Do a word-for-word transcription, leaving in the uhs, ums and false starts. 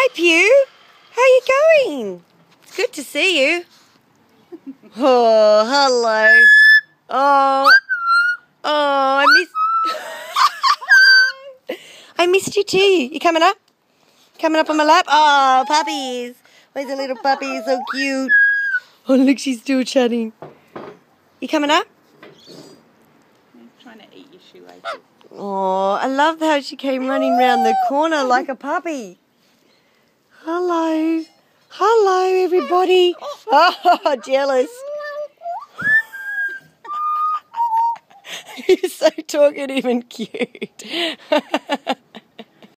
Hi, Pew. How are you going? It's good to see you. Oh, hello. Oh, oh, I missed. I missed you too. You coming up? Coming up on my lap? Oh, puppies. Where's the little puppy? So cute. Oh, look, she's still chatting. You coming up? I'm trying to eat your shoelaces. Oh, I love how she came running round the corner like a puppy. Hello. Hello, everybody. Oh, jealous. You're so talkative and cute.